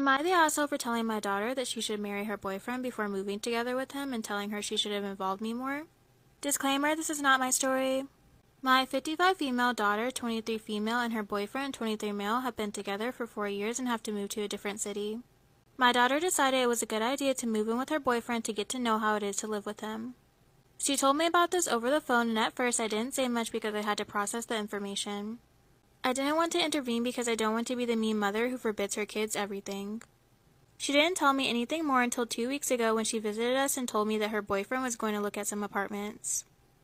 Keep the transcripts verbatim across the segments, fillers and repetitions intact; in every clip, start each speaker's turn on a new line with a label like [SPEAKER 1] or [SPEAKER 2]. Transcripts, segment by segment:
[SPEAKER 1] Am I the asshole for telling my daughter that she should marry her boyfriend before moving together with him and telling her she should have involved me more? Disclaimer, this is not my story. My fifty-five female daughter, twenty-three female, and her boyfriend, twenty-three male, have been together for four years and have to move to a different city. My daughter decided it was a good idea to move in with her boyfriend to get to know how it is to live with him. She told me about this over the phone, and at first I didn't say much because I had to process the information. I didn't want to intervene because I don't want to be the mean mother who forbids her kids everything. She didn't tell me anything more until two weeks ago when she visited us and told me that her boyfriend was going to look at some apartments.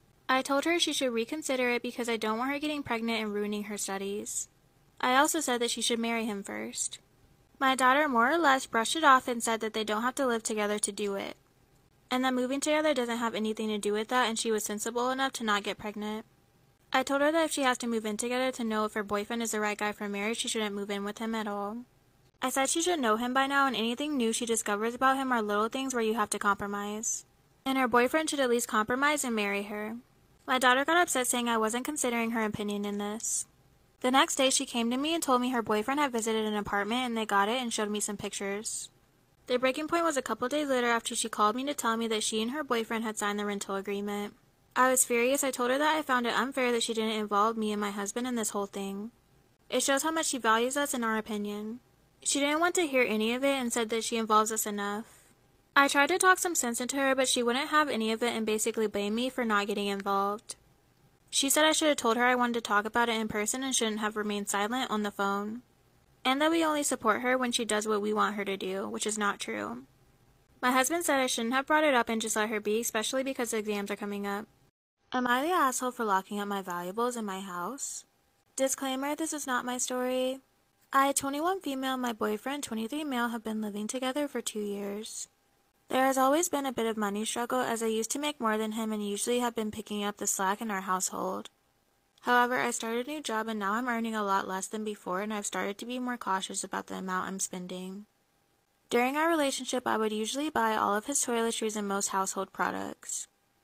[SPEAKER 1] I told her she should reconsider it because I don't want her getting pregnant and ruining her studies. I also said that she should marry him first. My daughter more or less brushed it off and said that they don't have to live together to do it, and that moving together doesn't have anything to do with that, and she was sensible enough to not get pregnant. I told her that if she has to move in together to know if her boyfriend is the right guy for marriage, she shouldn't move in with him at all. I said she should know him by now, and anything new she discovers about him are little things where you have to compromise. And her boyfriend should at least compromise and marry her. My daughter got upset saying I wasn't considering her opinion in this. The next day she came to me and told me her boyfriend had visited an apartment and they got it and showed me some pictures. The breaking point was a couple days later after she called me to tell me that she and her boyfriend had signed the rental agreement. I was furious. I told her that I found it unfair that she didn't involve me and my husband in this whole thing. It shows how much she values us and our opinion. She didn't want to hear any of it and said that she involves us enough. I tried to talk some sense into her, but she wouldn't have any of it and basically blamed me for not getting involved. She said I should have told her I wanted to talk about it in person and shouldn't have remained silent on the phone. And that we only support her when she does what we want her to do, which is not true. My husband said I shouldn't have brought it up and just let her be, especially because the exams are coming up. Am I the asshole for locking up my valuables in my house? Disclaimer, this is not my story. I, twenty-one female, and my boyfriend, twenty-three male, have been living together for two years. There has always been a bit of money struggle as I used to make more than him and usually have been picking up the slack in our household. However, I started a new job and now I'm earning a lot less than before and I've started to be more cautious about the amount I'm spending. During our relationship, I would usually buy all of his toiletries and most household products.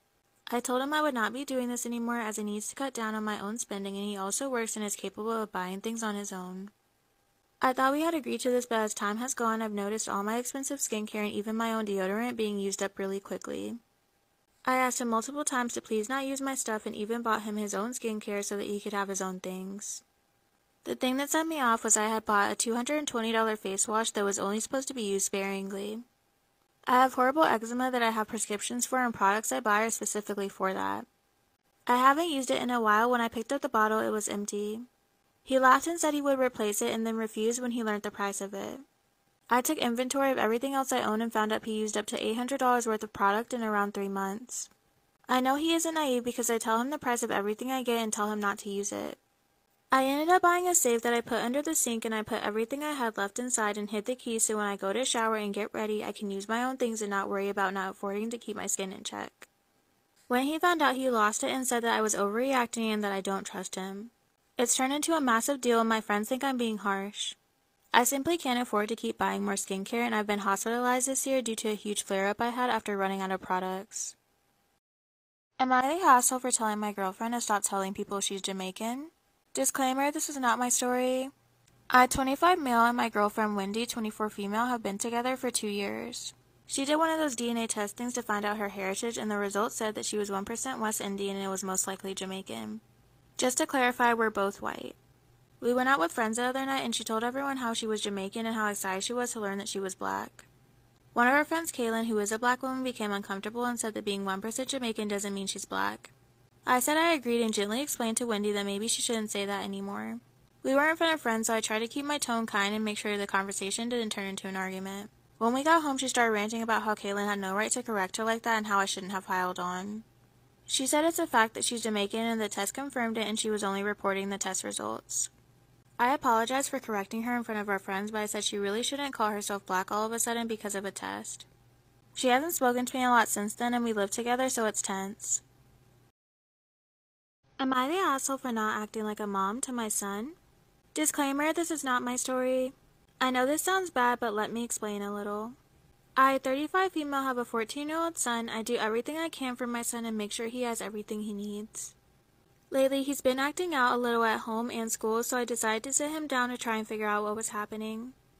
[SPEAKER 1] I told him I would not be doing this anymore as he needs to cut down on my own spending and he also works and is capable of buying things on his own. I thought we had agreed to this, but as time has gone, I've noticed all my expensive skincare and even my own deodorant being used up really quickly. I asked him multiple times to please not use my stuff and even bought him his own skincare so that he could have his own things. The thing that set me off was I had bought a two hundred twenty dollar face wash that was only supposed to be used sparingly. I have horrible eczema that I have prescriptions for and products I buy are specifically for that. I haven't used it in a while. When I picked up the bottle, it was empty. He laughed and said he would replace it and then refused when he learned the price of it. I took inventory of everything else I own and found out he used up to eight hundred dollars worth of product in around three months. I know he isn't naive because I tell him the price of everything I get and tell him not to use it. I ended up buying a safe that I put under the sink and I put everything I had left inside and hid the key so when I go to shower and get ready I can use my own things and not worry about not affording to keep my skin in check. When he found out, he lost it and said that I was overreacting and that I don't trust him. It's turned into a massive deal and my friends think I'm being harsh. I simply can't afford to keep buying more skincare and I've been hospitalized this year due to a huge flare-up I had after running out of products. Am I the asshole for telling my girlfriend to stop telling people she's Jamaican? Disclaimer, this is not my story. I, twenty-five male, and my girlfriend Wendy, twenty-four female, have been together for two years. She did one of those D N A test things to find out her heritage and the results said that she was one percent West Indian and it was most likely Jamaican. Just to clarify, we're both white. We went out with friends the other night and she told everyone how she was Jamaican and how excited she was to learn that she was black. One of our friends, Kaylin, who is a black woman, became uncomfortable and said that being one percent Jamaican doesn't mean she's black. I said I agreed and gently explained to Wendy that maybe she shouldn't say that anymore. We were in front of friends, so I tried to keep my tone kind and make sure the conversation didn't turn into an argument. When we got home, she started ranting about how Kaylin had no right to correct her like that and how I shouldn't have piled on. She said it's a fact that she's Jamaican and the test confirmed it and she was only reporting the test results. I apologized for correcting her in front of our friends, but I said she really shouldn't call herself black all of a sudden because of a test. She hasn't spoken to me a lot since then and we live together, so it's tense. Am I the asshole for not acting like a mom to my son? Disclaimer, this is not my story. I know this sounds bad, but let me explain a little. I, thirty-five female, have a fourteen-year-old son. I do everything I can for my son and make sure he has everything he needs. Lately, he's been acting out a little at home and school, so I decided to sit him down to try and figure out what was happening.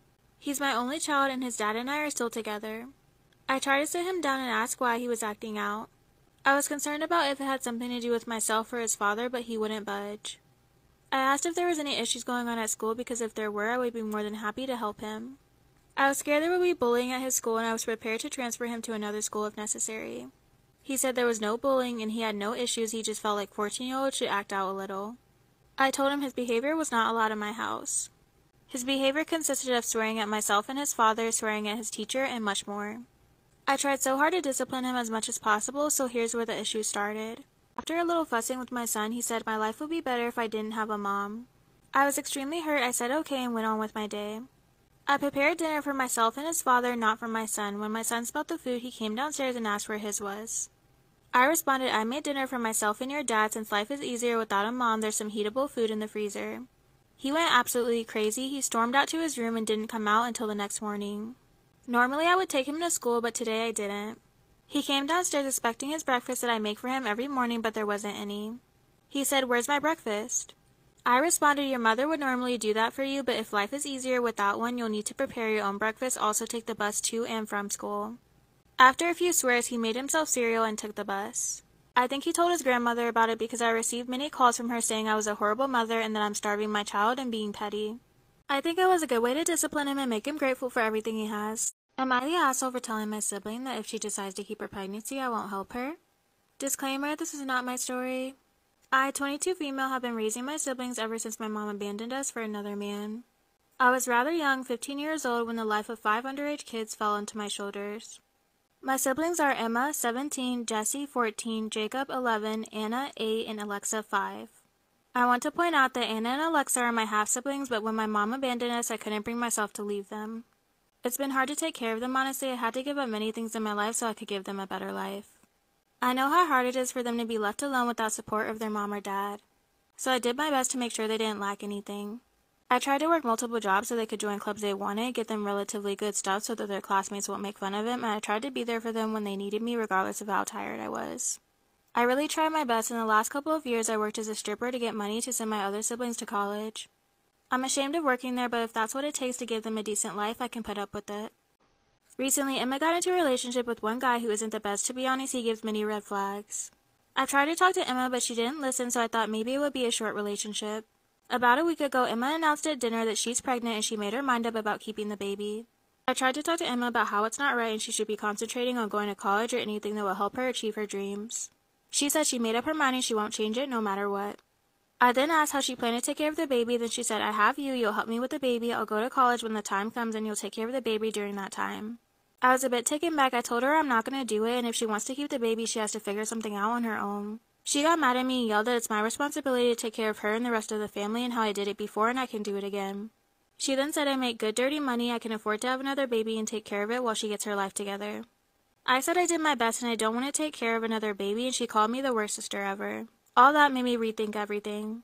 [SPEAKER 1] He's my only child and his dad and I are still together. I tried to sit him down and ask why he was acting out. I was concerned about if it had something to do with myself or his father, but he wouldn't budge. I asked if there was any issues going on at school because if there were, I would be more than happy to help him. I was scared there would be bullying at his school and I was prepared to transfer him to another school if necessary. He said there was no bullying and he had no issues, he just felt like fourteen-year-olds should act out a little. I told him his behavior was not allowed in my house. His behavior consisted of swearing at myself and his father, swearing at his teacher, and much more. I tried so hard to discipline him as much as possible, so here's where the issue started. After a little fussing with my son, he said my life would be better if I didn't have a mom. I was extremely hurt. I said okay and went on with my day. I prepared dinner for myself and his father, not for my son. When my son smelled the food, he came downstairs and asked where his was. I responded, I made dinner for myself and your dad. Since life is easier without a mom, there's some heatable food in the freezer. He went absolutely crazy. He stormed out to his room and didn't come out until the next morning. Normally I would take him to school, but today I didn't. He came downstairs expecting his breakfast that I make for him every morning, but there wasn't any. He said, "Where's my breakfast?" I responded, "Your mother would normally do that for you, but if life is easier without one, you'll need to prepare your own breakfast, also take the bus to and from school." After a few swears, he made himself cereal and took the bus. I think he told his grandmother about it because I received many calls from her saying I was a horrible mother and that I'm starving my child and being petty. I think it was a good way to discipline him and make him grateful for everything he has. Am I the asshole for telling my sibling that if she decides to keep her pregnancy, I won't help her? Disclaimer, this is not my story. I, twenty-two female, have been raising my siblings ever since my mom abandoned us for another man. I was rather young, fifteen years old, when the life of five underage kids fell onto my shoulders. My siblings are Emma, seventeen, Jesse, fourteen, Jacob, eleven, Anna, eight, and Alexa, five. I want to point out that Anna and Alexa are my half-siblings, but when my mom abandoned us, I couldn't bring myself to leave them. It's been hard to take care of them, honestly. I had to give up many things in my life so I could give them a better life. I know how hard it is for them to be left alone without support of their mom or dad. So I did my best to make sure they didn't lack anything. I tried to work multiple jobs so they could join clubs they wanted, get them relatively good stuff so that their classmates won't make fun of them, and I tried to be there for them when they needed me regardless of how tired I was. I really tried my best. In the last couple of years I worked as a stripper to get money to send my other siblings to college. I'm ashamed of working there, but if that's what it takes to give them a decent life, I can put up with it. Recently, Emma got into a relationship with one guy who isn't the best. To be honest, he gives many red flags. I tried to talk to Emma, but she didn't listen, so I thought maybe it would be a short relationship. About a week ago, Emma announced at dinner that she's pregnant and she made her mind up about keeping the baby. I tried to talk to Emma about how it's not right and she should be concentrating on going to college or anything that will help her achieve her dreams. She said she made up her mind and she won't change it no matter what. I then asked how she planned to take care of the baby, then she said, "I have you, you'll help me with the baby, I'll go to college when the time comes and you'll take care of the baby during that time." I was a bit taken back. I told her I'm not going to do it, and if she wants to keep the baby, she has to figure something out on her own. She got mad at me and yelled that it's my responsibility to take care of her and the rest of the family and how I did it before and I can do it again. She then said I make good dirty money, I can afford to have another baby and take care of it while she gets her life together. I said I did my best and I don't want to take care of another baby, and she called me the worst sister ever. All that made me rethink everything.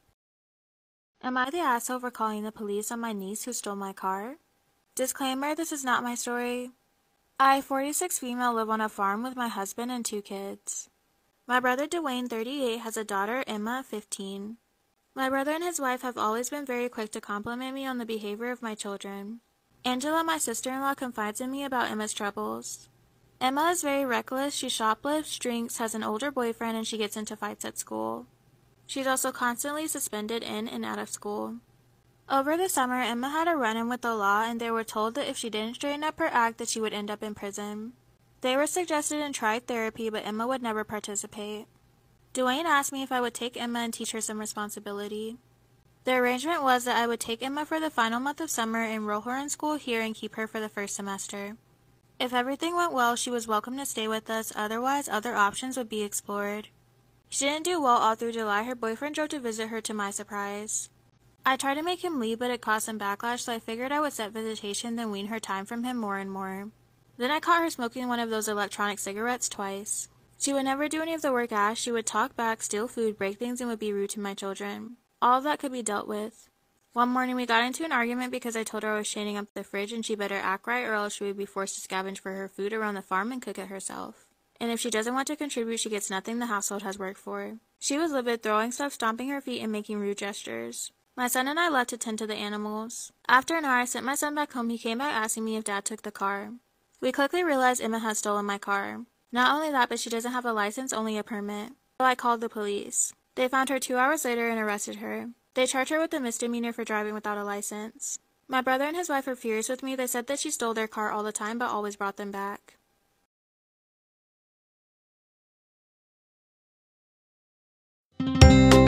[SPEAKER 1] Am I the asshole for calling the police on my niece who stole my car? Disclaimer, this is not my story. I, forty-six female, live on a farm with my husband and two kids. My brother Dwayne, thirty-eight, has a daughter, Emma, fifteen. My brother and his wife have always been very quick to compliment me on the behavior of my children. Angela, my sister-in-law, confides in me about Emma's troubles. Emma is very reckless, she shoplifts, drinks, has an older boyfriend, and she gets into fights at school. She's also constantly suspended in and out of school. Over the summer, Emma had a run-in with the law, and they were told that if she didn't straighten up her act that she would end up in prison. They were suggested and tried therapy, but Emma would never participate. Dwayne asked me if I would take Emma and teach her some responsibility. The arrangement was that I would take Emma for the final month of summer, enroll her in school here, and keep her for the first semester. If everything went well, she was welcome to stay with us, otherwise other options would be explored. She didn't do well all through July. Her boyfriend drove to visit her to my surprise. I tried to make him leave, but it caused some backlash, so I figured I would set visitation, then wean her time from him more and more. Then I caught her smoking one of those electronic cigarettes twice. She would never do any of the work asked. She would talk back, steal food, break things, and would be rude to my children. All of that could be dealt with. One morning we got into an argument because I told her I was chaining up the fridge and she better act right or else she would be forced to scavenge for her food around the farm and cook it herself. And if she doesn't want to contribute, she gets nothing the household has worked for. She was livid, throwing stuff, stomping her feet, and making rude gestures. My son and I left to tend to the animals. After an hour I sent my son back home. He came back asking me if Dad took the car. We quickly realized Emma had stolen my car. Not only that, but she doesn't have a license, only a permit. So I called the police. They found her two hours later and arrested her. They charged her with a misdemeanor for driving without a license. My brother and his wife were furious with me. They said that she stole their car all the time but always brought them back.
[SPEAKER 2] Thank you.